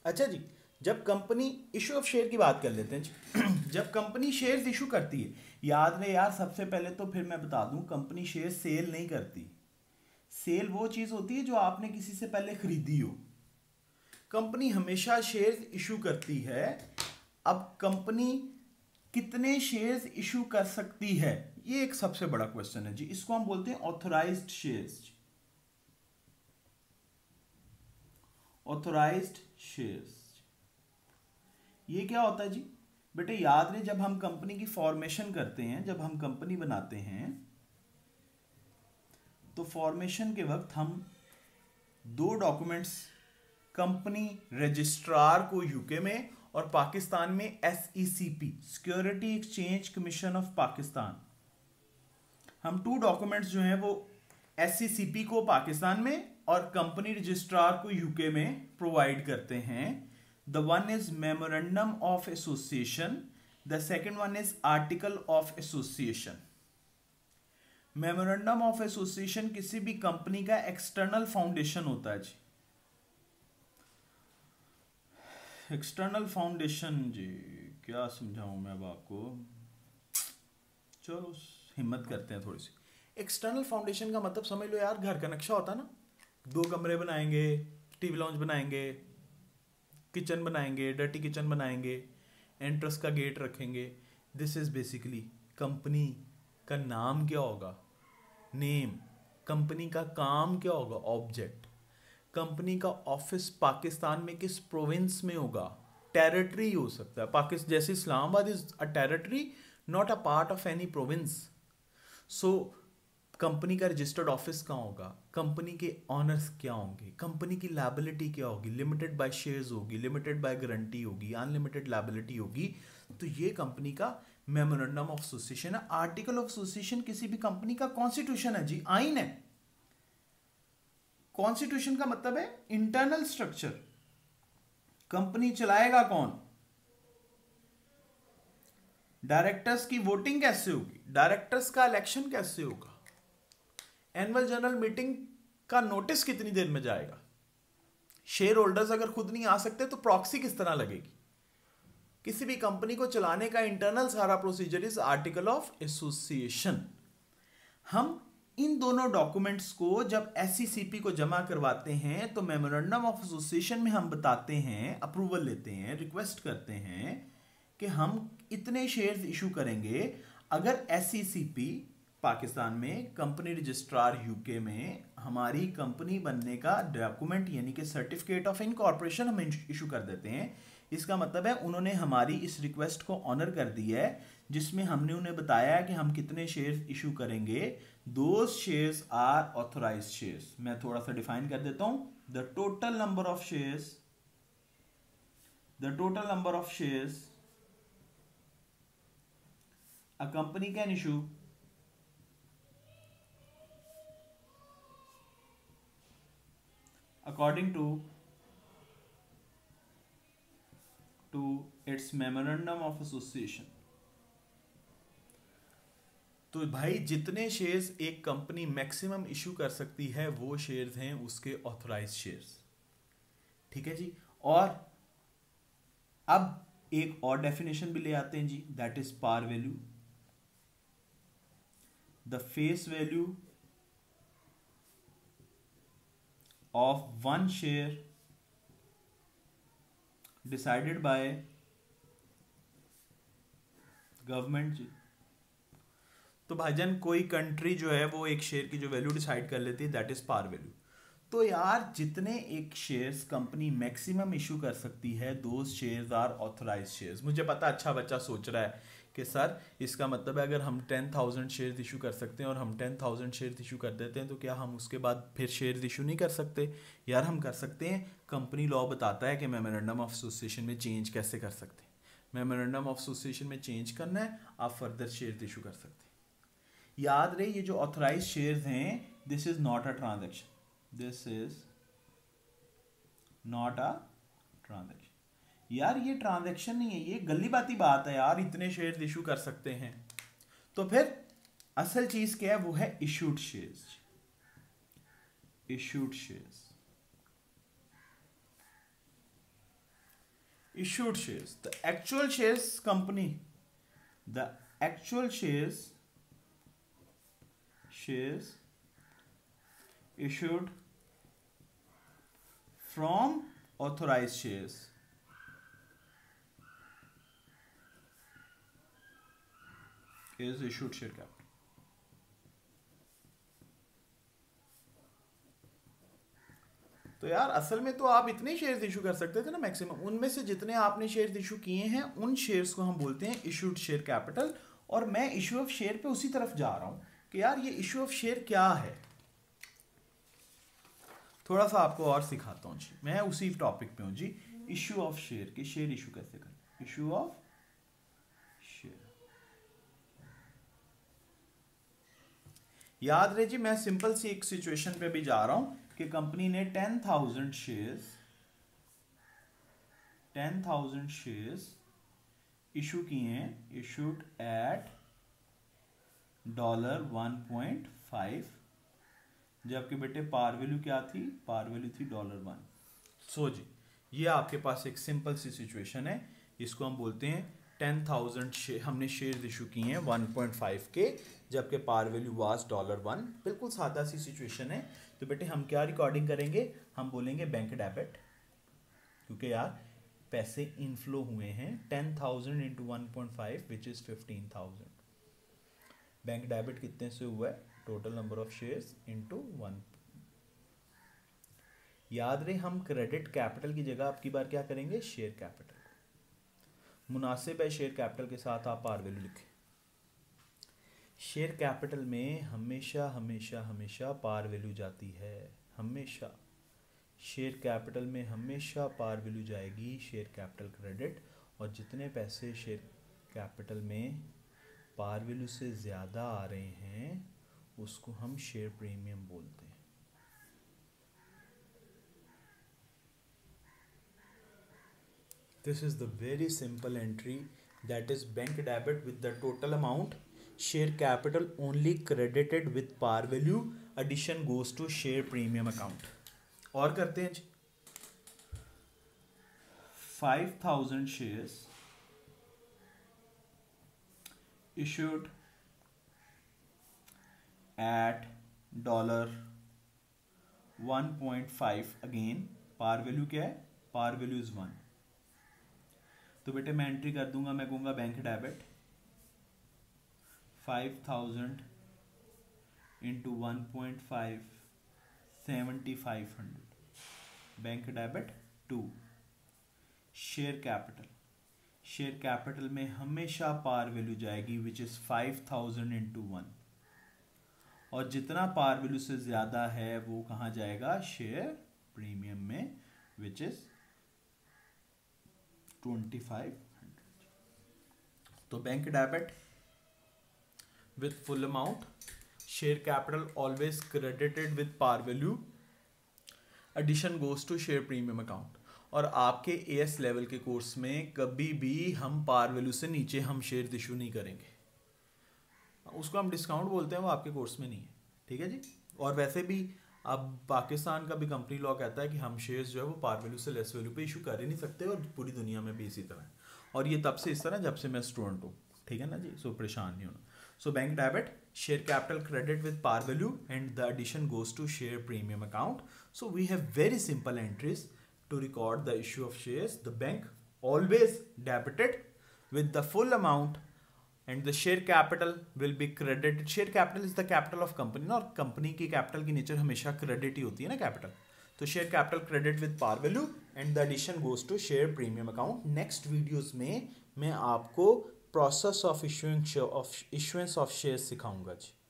अच्छा जी, जब company issue of share की बात कर लेते हैं जी। जब कंपनी शेयर्स इशू करती है, याद रहे यार, सबसे पहले तो फिर मैं बता दूं, कंपनी शेयर सेल नहीं करती। सेल वो चीज होती है जो आपने किसी से पहले खरीदी हो। कंपनी हमेशा शेयर्स इशू करती है। अब कंपनी कितने शेयर्स इशू कर सकती है, ये एक सबसे बड़ा क्वेश्चन है जी। इसको हम बोलते हैं ऑथोराइज्ड शेयर्स। ऑथोराइज्ड शेयर्स ये क्या होता है जी? बेटे याद रहे, जब हम कंपनी की फॉर्मेशन करते हैं, जब हम कंपनी बनाते हैं, तो फॉर्मेशन के वक्त हम दो डॉक्यूमेंट्स, कंपनी रजिस्ट्रार को यूके में और पाकिस्तान में SECP, security exchange commission of Pakistan, हम टू डॉक्यूमेंट्स जो हैं वो SECP को पाकिस्तान में और कंपनी रजिस्ट्रार को यूके में प्रोवाइड करते हैं। The one is memorandum of association, the second one is article of association. Memorandum of association किसी भी कंपनी का एक्सटर्नल फाउंडेशन होता है जी। एक्सटर्नल फाउंडेशन जी, क्या समझाऊं मैं अब आपको, चलो हिम्मत करते हैं थोड़ी सी। एक्सटर्नल फाउंडेशन का मतलब समझ लो यार, घर का नक्शा होता है ना, दो कमरे बनाएंगे, टीवी लॉन्च बनाएंगे, किचन बनाएंगे, डर्टी किचन बनाएंगे, एंट्रेंस का गेट रखेंगे। दिस इज बेसिकली कंपनी का नाम क्या होगा, नेम। कंपनी का काम क्या होगा, ऑब्जेक्ट। कंपनी का ऑफिस पाकिस्तान में किस प्रोविंस में होगा, टेरिटरी हो सकता है पाकिस्तान, जैसे Islamabad is a territory, not a part of any province. So company का रजिस्टर्ड ऑफिस कहाँ होगा, कंपनी के ऑनर्स क्या होंगे, कंपनी की लायबिलिटी क्या होगी, लिमिटेड बाय शेयर्स होगी, लिमिटेड बाय गारंटी होगी, अनलिमिटेड लायबिलिटी होगी। तो ये कंपनी का मेमोरेंडम ऑफ एसोसिएशन है। आर्टिकल ऑफ एसोसिएशन किसी भी कंपनी का कॉन्स्टिट्यूशन है जी, आइन है। कॉन्स्टिट्यूशन का मतलब है इंटरनल स्ट्रक्चर, कंपनी चलाएगा कौन, डायरेक्टर्स की वोटिंग कैसे होगी, डायरेक्टर्स का इलेक्शन कैसे होगा, एनुअल जनरल मीटिंग का नोटिस कितनी देर में जाएगा, शेयर होल्डर्स अगर खुद नहीं आ सकते तो प्रॉक्सी किस तरह लगेगी। किसी भी कंपनी को चलाने का इंटरनल सारा procedure is article of association. हम इन दोनों डॉक्यूमेंट्स को जब SECP को जमा करवाते हैं तो मेमोरेंडम ऑफ एसोसिएशन में हम बताते हैं, अप्रूवल लेते हैं, रिक्वेस्ट करते हैं कि हम इतने शेयर्स इशू करेंगे। अगर SECP पाकिस्तान में, कंपनी रजिस्ट्रार यूके में हमारी कंपनी बनने का डॉक्यूमेंट यानी कि सर्टिफिकेट ऑफ इनकॉर्पोरेशन हम इशू कर देते हैं, इसका मतलब है उन्होंने हमारी इस रिक्वेस्ट को ऑनर कर दिया है, जिसमें हमने उन्हें बताया कि हम कितने शेयर्स इशू करेंगे। Those shares are authorized shares. मैं थोड़ा सा डिफाइन कर देता हूं। The total number of shares, the total number of shares a company can issue according to its memorandum of association। तो भाई जितने शेयर्स एक कंपनी मैक्सिमम इशू कर सकती है वो शेयर्स हैं उसके ऑथराइज शेयर्स। ठीक है जी। और अब एक और डेफिनेशन भी ले आते हैं जी, that is par value. The face value of one share decided by government जी। तो भाईजान कोई कंट्री जो है वो एक शेयर की जो वैल्यू डिसाइड कर लेती है, दैट इज पार वैल्यू। तो यार जितने एक शेयर्स कंपनी मैक्सिमम इशू कर सकती है, those shares are authorized shares. मुझे पता अच्छा बच्चा सोच रहा है कि सर इसका मतलब है अगर हम 10,000 शेयर्स इशू कर सकते हैं और हम 10,000 शेयर्स इशू कर देते हैं तो क्या हम उसके बाद फिर शेयर्स इशू नहीं कर सकते? यार हम कर सकते हैं। कंपनी लॉ बताता है कि मेमोरेंडम ऑफ एसोसिएशन में चेंज कैसे कर सकते हैं। मेमोरेंडम ऑफ एसोसिएशन में चेंज करना है, आप फर्दर शेयर्स इशू कर सकते हैं। याद रहे ये जो ऑथराइज शेयर्स हैं, this is not a transaction, this is not a transaction. यार ये ट्रांजैक्शन नहीं है, ये गली बाती बात है यार, इतने शेयर्स इशू कर सकते हैं। तो फिर असल चीज क्या है, वो है issued shares. Issued shares issued shares, the actual shares company, the actual shares issued from authorized shares is issued share capital. तो यार असल में तो आप इतने शेयर्स इशू कर सकते थे ना मैक्सिमम, उनमें से जितने आपने शेयर्स इशू किए हैं उन शेयर्स को हम बोलते हैं इशूड शेयर कैपिटल। और मैं इशू ऑफ शेयर पे उसी तरफ जा रहा हूं कि यार ये इशू ऑफ शेयर क्या है, थोड़ा सा आपको और सिखाता हूं जी। मैं उसी टॉपिक पे हूं जी, इशू ऑफ शेयर के शेयर इशू कैसे करें, इशू ऑफ शेयर। याद रहे जी, मैं सिंपल सी एक सिचुएशन पे भी जा रहा हूं कि कंपनी ने 10,000 शेयर्स इशू किए हैं, इशूड एट $1.5, जबकि बेटे पार वैल्यू क्या थी, पार वैल्यू थी $1। सो जी ये आपके पास एक सिंपल सी सिचुएशन है, इसको हम बोलते हैं 10,000 हमने शेयर्स इशू किए हैं 1.5 के, जबकि पार वैल्यू वाज $1। बिल्कुल सादा सी सिचुएशन है। तो बेटे हम क्या रिकॉर्डिंग करेंगे, हम बोलेंगे बैंक डेबिट, क्योंकि यार पैसे इनफ्लो हुए हैं 10,000 into 1.5 which is 15,000। Bank debit कितने से हुआ है, total number of shares into 1। याद रहे हम क्रेडिट कैपिटल की जगह आपकी बार क्या करेंगे, शेयर कैपिटल। मुनासिब है शेयर कैपिटल के साथ आप पार वैल्यू लिखें। शेयर कैपिटल में हमेशा हमेशा हमेशा पार वैल्यू जाती है, हमेशा शेयर कैपिटल में हमेशा पार वैल्यू जाएगी शेयर कैपिटल क्रेडिट। और जितने पैसे शेयर कैपिटल में पार वैल्यू से ज़्यादा आ रहे हैं उसको हम शेयर प्रीमियम बोलते हैं। This is the very simple entry, that is bank debit with the total amount, share capital only credited with par value, addition goes to share premium account। और करते हैं जी, 5,000 shares issued at $1.5, again par value क्या है, par value is 1। तो बेटे मैं entry कर दूंगा, मैं कहूंगा bank debit 5,000 into 1.5 7,500, bank debit 2। Share capital, share capital में हमेशा पार वैल्यू जाएगी विच इज 5,000 इंटू 1, और जितना पार वैल्यू से ज्यादा है वो कहाँ जाएगा, शेयर प्रीमियम में, विच इज 2,500। तो bank debit with full amount, share capital always credited with par value, addition goes to share premium account. और आपके एएस लेवल के कोर्स में कभी भी हम पार वैल्यू से नीचे हम शेयर इशू नहीं करेंगे, उसको हम डिस्काउंट बोलते हैं, वो आपके कोर्स में नहीं है, ठीक है जी। और वैसे भी अब पाकिस्तान का भी कंपनी लॉ कहता है कि हम शेयर्स जो है वो पार वैल्यू से लेस वैल्यू पे इशू कर ही नहीं सकते, और पूरी दुनिया में भी इसी तरह है। और ये तब से इस तरह जब से मैं स्टूडेंट हूँ, ठीक है ना जी, सो परेशान नहीं होना। So bank debit, share capital credit with par value and the addition goes to share premium account. So we have very simple entries to record the issue of shares. The bank always debited with the full amount and the share capital will be credited. Share capital is the capital of company, और company की capital की nature हमेशा credit ही होती है ना capital. तो share capital credit with par value and the addition goes to share premium account. Next videos में मैं आपको process of issuance of share सिखाऊंगा जी।